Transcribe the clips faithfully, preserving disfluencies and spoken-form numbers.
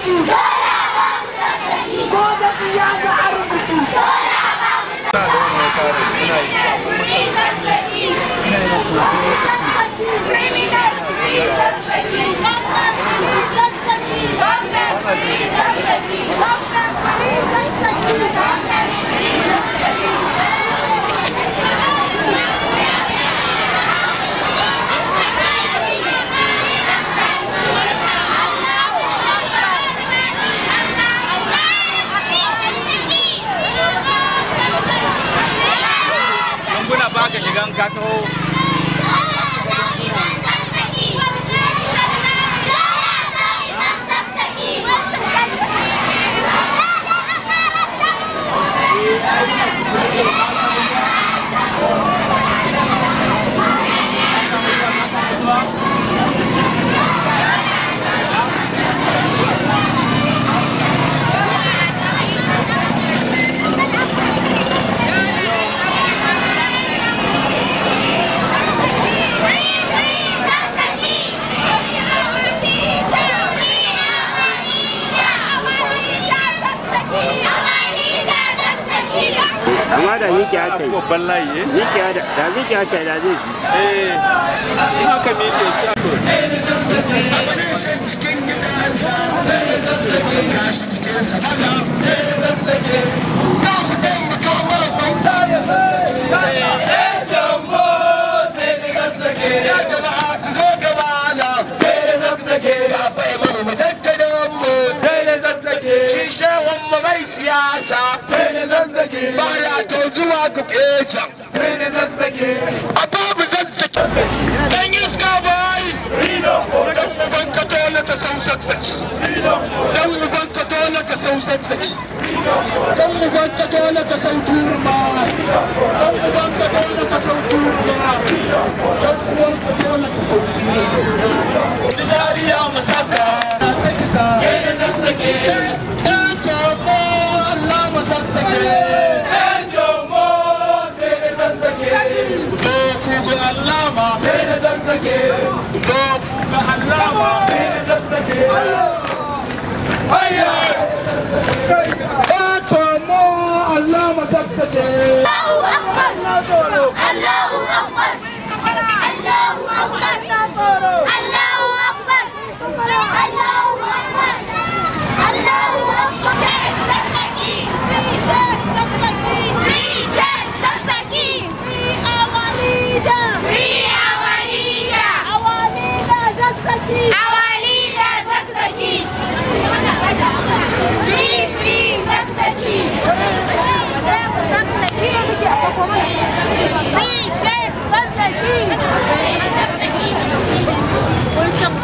arziki ko da iya ga arziki baka shigan ka taho amma da miki aka yi babban layi eh miki da da miki aka yi da zai ji eh haka miki sai abin shan cikin gidansa gashi cikin sa daga ta ku taimaka ma bauta eh jambo sai da zazzage ya jama'a ku zo gaba na sai da zazzage ba bai mana mutattara mu sai da zazzage shi shehun mu mai siyasa sai da zazzage baya to zuwa ku kecan sai da zazzage a babu zazzage dan iska bai dan uban ka dole ka sau saksaki dan uban ka dole ka sau saksaki dan uban ka dole ka sau turma dan uban ka dole ka sau turma dan uban ka dole ka sau sirri tijariya masaka ta kisa sai da zazzage dan jamo Allah masaksake eh jambo sai da zazzage zo ku ga Allah ma sai da zazzage zo ku ga Allah ma sai da zazzage hayya dan jamo Allah masaksake Allahu akbar Allahu akbar Allahu akbar Allahu akbar Allahu akbar Allahu akbar Saksaki Rishak Saksaki Rishak Saksaki Free our leader Free our leader Our leader Saksaki Our leader Saksaki Free free Saksaki Saksaki Free Sheikh Saksaki Welcome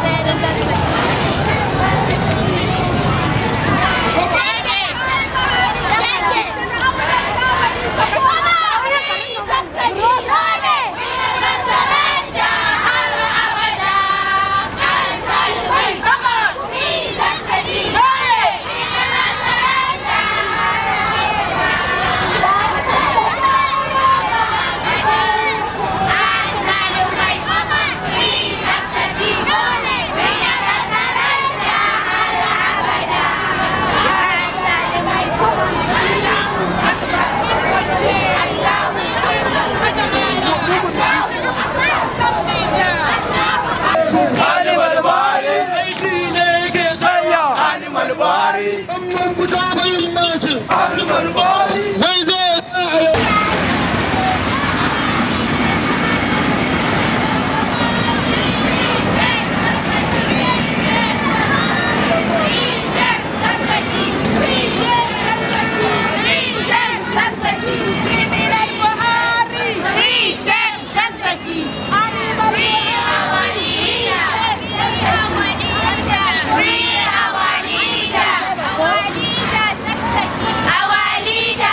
Our leader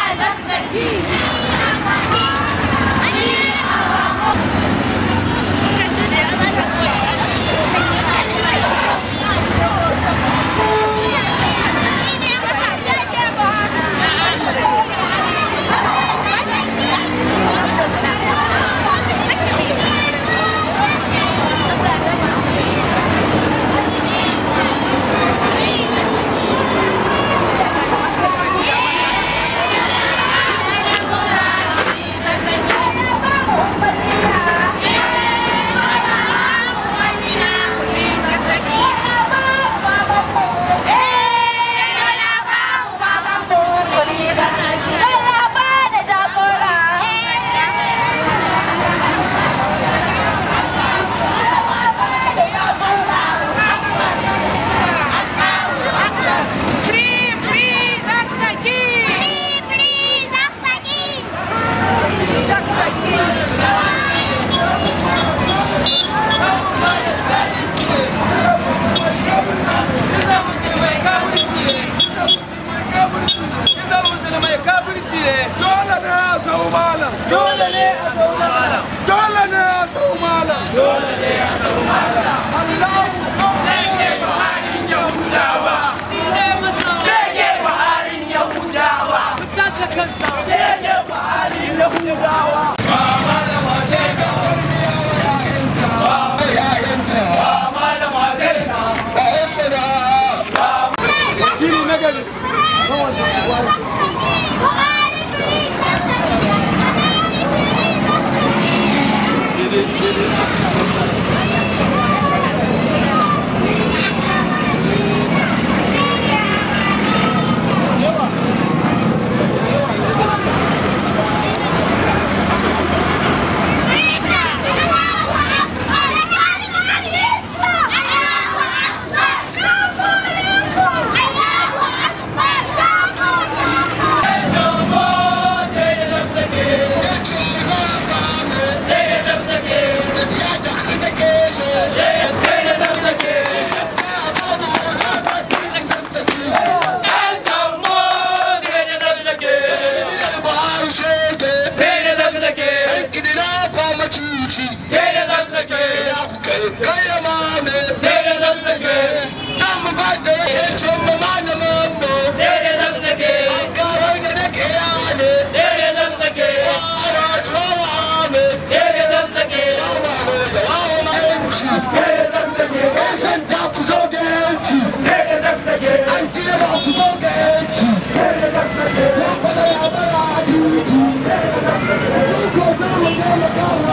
zazzage. Za mu ba da yancin mu malamin mu. Sai da zazzage. An kawar da na kiyale. Sai da zazzage. Wara tuwa Ahmed. Sai da zazzage. Wawa da wawa mayanci. Sai da zazzage. Yan sanda ku zo da yanci. Sai da zazzage. An kira ku zo da yanci. Sai da zazzage. Ya bada ya bada a titi. Ko za mu daina kawo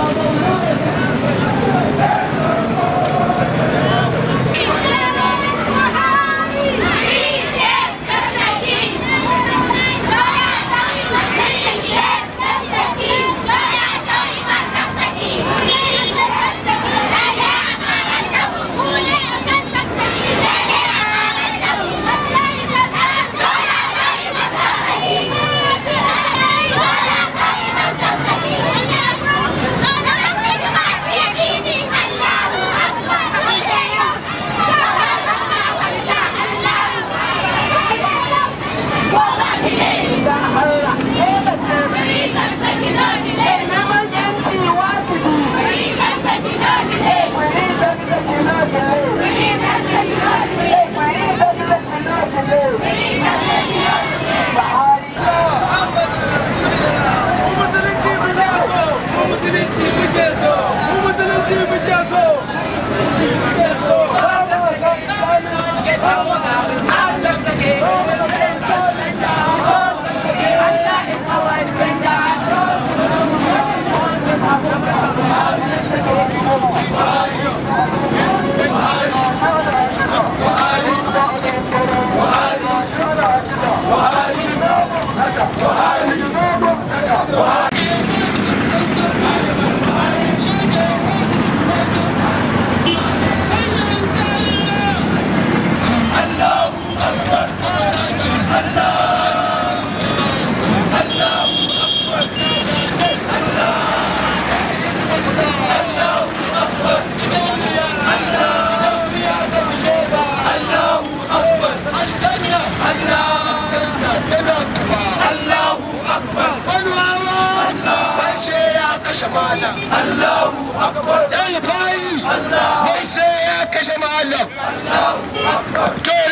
Allahu Akbar. Yan bayi. Wai sai ya kashe malam. Allahu Akbar.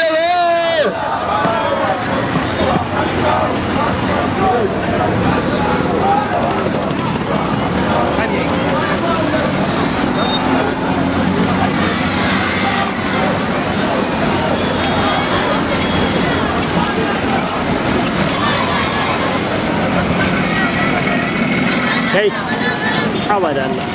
Hey, haba da Allah.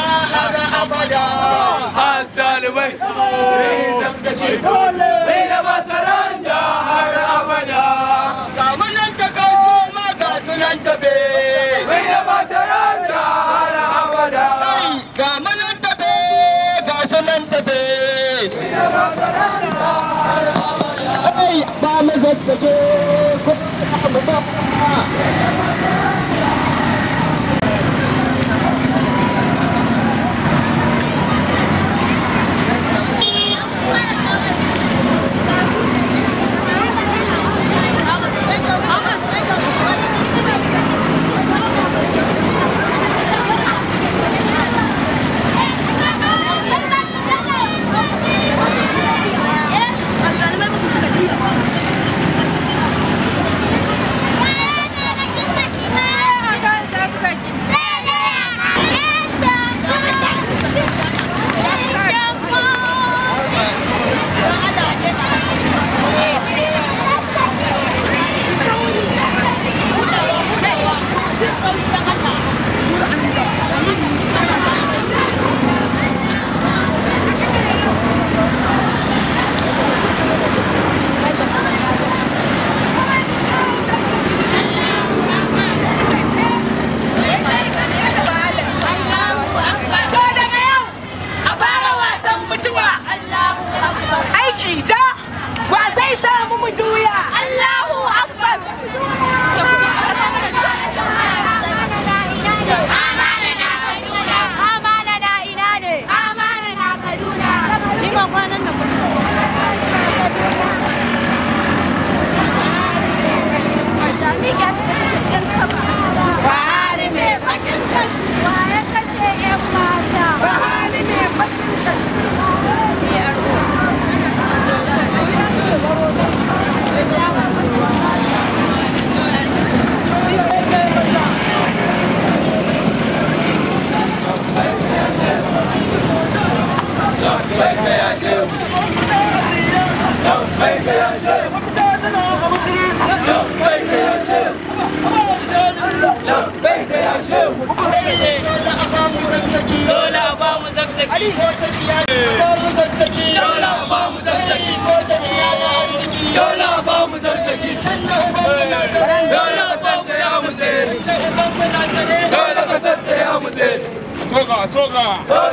Dole! zazzage ko ba Toga, toga.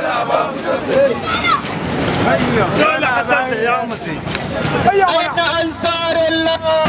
Dole kasar ta ya mutu. Aina ansarullah.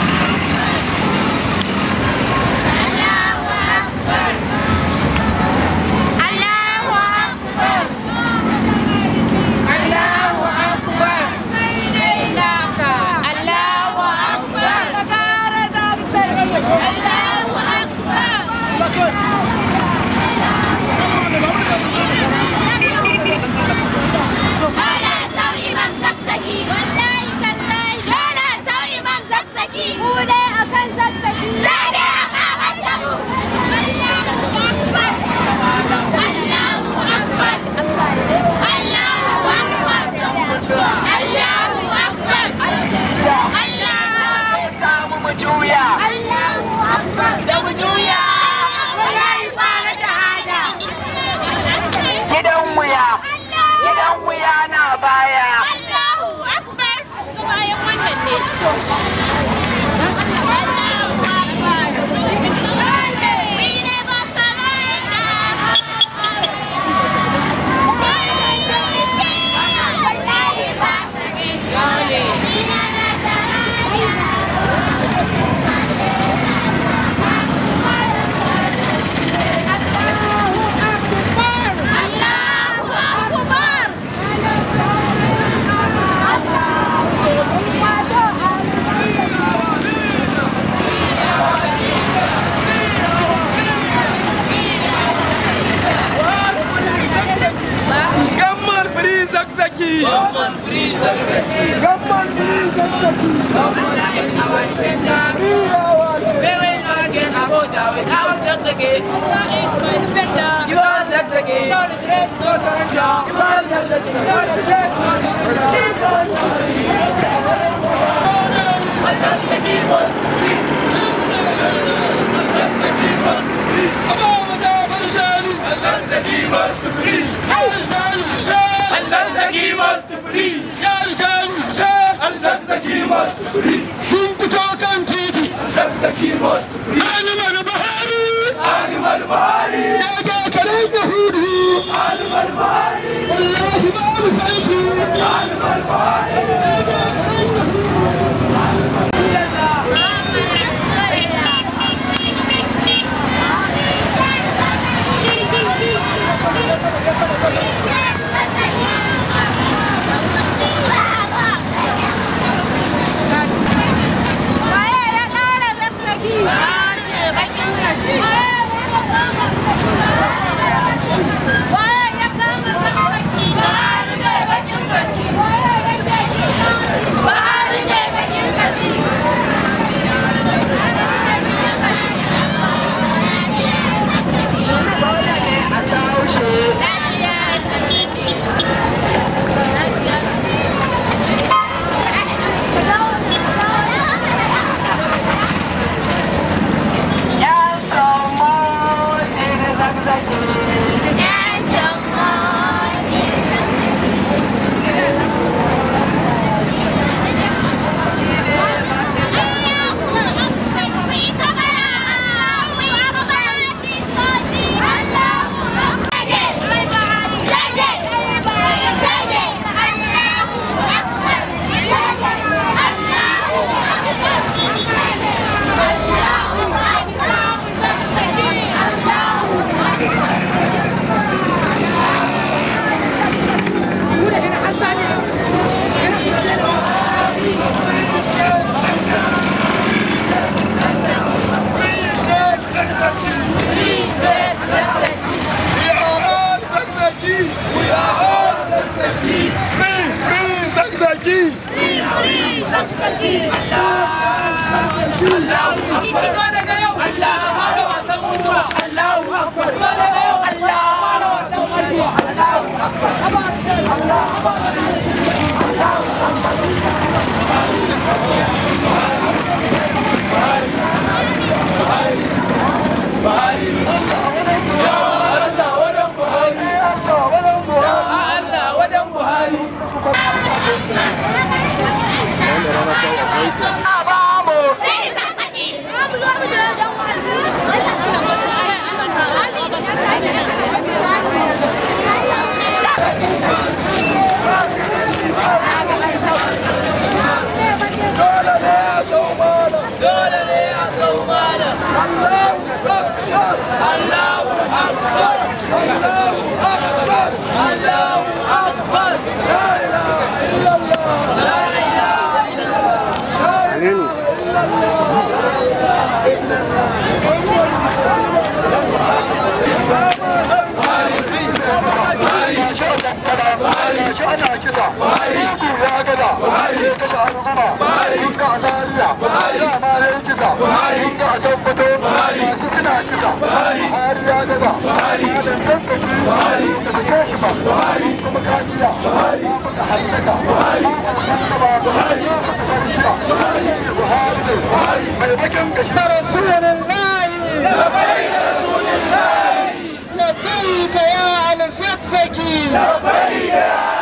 Allah لبيك يا آل زكزكي لبيك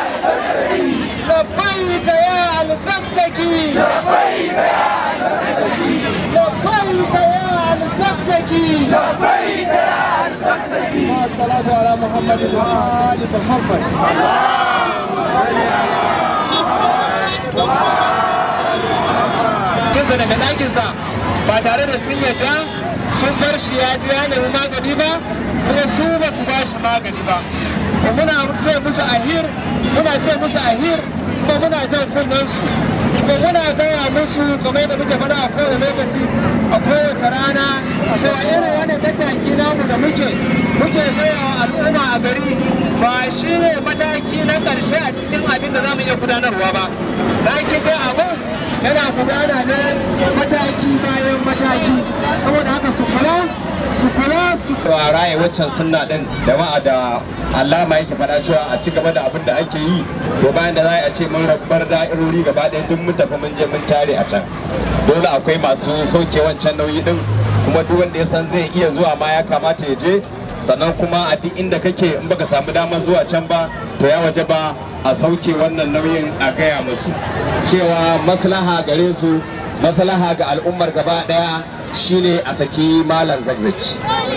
يا آل زكزكي لبيك يا آل زكزكي لبيك يا آل زكزكي والصلاة على محمد وآل محمد. Kinsa daga ɗakinsa ba tare da sun yadda sun bar shi ya ji ya nemi magani ba kuma su ba su ba shi magani ba. Muna ce musu ahir, muna ce musu ahir kuma muna jan kunnensu kuma muna gaya musu kamar da muke faɗa a kowane lokaci a kowace rana cewa irin wannan tattaki namu da muke muke gaya wa al'umma a gari ba shi ne mataki na ƙarshe a cikin abin da za mu iya gudanarwa ba. Ɗakin dai abin yana gudana ne mataki bayan mataki saboda haka su kula su kula su a raye waccan sunna din jama'a da alama yake faɗa cewa a ci gaba da abin da ake yi to bayan da za a ce mun rabar da'irori gaba ɗaya duk mun tafi mun je mun tare a can dole akwai masu sauke wancan nauyi din kuma duk wanda ya san zai iya zuwa ma ya kamata ya je sannan kuma a duk inda kake in baka samu damar zuwa can ba to ya waje ba a sauke wannan nauyin a gaya musu cewa maslaha gare su maslaha ga al'ummar gaba daya shine a saki malam zakzaki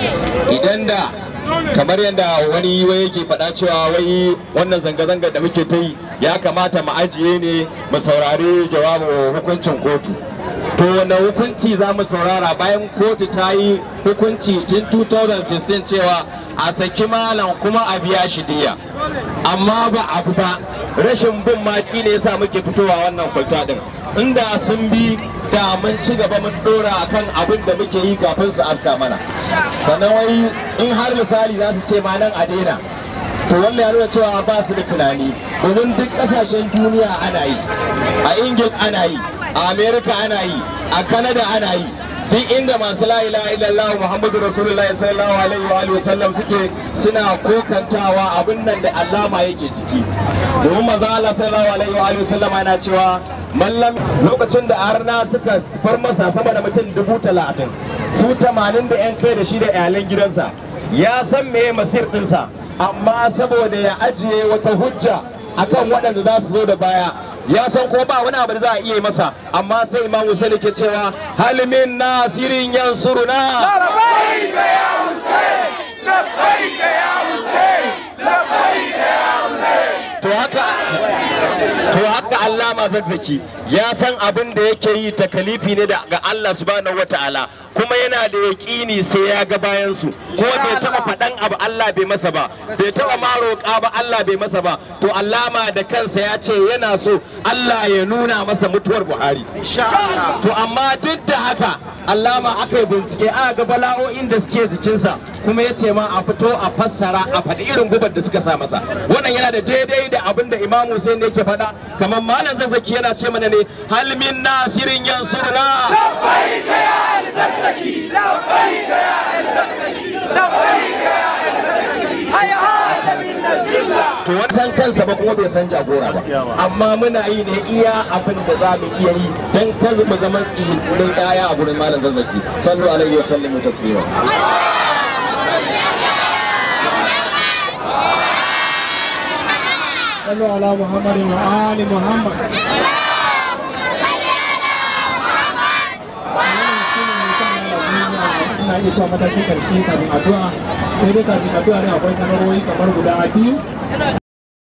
idan da kamar yadda wani wai yake faɗa cewa wai wannan zanga-zanga da muke ta yi ya kamata mu ajiye ne mu saurari jawabin hukuncin kotu to wanda hukunci za mu saurara bayan kotu ta yi hukunci tun two thousand sixteen cewa a saki malam kuma a biya shi diya amma ba abu ba rashin bin maki ne yasa muke fitowa wannan kwalta din inda sun bi da mun ci gaba mun dora akan abin da muke yi kafin su afka mana sannan wai in har misali za su ce ma nan a daina to wannan ya nuna cewa ba su da tunani domin duk kasashen duniya ana yi a ingil ana yi a america ana yi a canada ana yi duk inda masu la ilaha illallah muhammadu rasulullahi sallallahu alaihi wa alihi wasallam suke suna kokantawa abin nan da allama yake ciki domin manzon Allah sallallahu alaihi wa alihi wasallam yana cewa mallam lokacin da arna suka far masa sama da mutum dubu talatin su tamanin da yan kai da shi da iyalan gidansa ya san meye masir dinsa amma saboda ya ajiye wata hujja akan waɗanda za su zo da baya ya san ko ba wani abu da za a iya masa amma sai Imam Hussein ke cewa halimin nasirin yansuruna labbaika ya Hussein labbaika ya Hussein labbaika ya Hussein to haka to haka Allama Zakzaki ya san abin da yake yi takalifi ne ga Allah subhanahu wataala kuma yana da yaƙini sai ya ga bayan su ko bai taba faɗan abu Allah bai masa ba bai taba ma roƙa ba Allah bai masa ba to Allama da kansa ya ce yana so Allah ya nuna masa mutuwar Buhari to amma duk da haka Allama aka yi bincike aka ga bala'o'in da suke jikinsa kuma ya ce ma a fito a fassara a faɗi irin gubar da suka sa masa wannan yana da daidai da abin da Imam Hussein ne yake faɗa kamar Malam Zakzaki yana ce mana ne hal min nasirin yansurna labbaika ya to wani san kansa ba kuma bai san jagora ba amma muna yi ne iya abin da za mu iya yi don kar mu zama tsirin ƴaƴa a gurin malam Zazzaki sallu alaihi wa sallam taslima sallu ala muhammadin wa ali muhammad ina iya cewa matakin karshe kafin addu'a sai dai kafin addu'a ne akwai sanarwoyi kamar guda biyu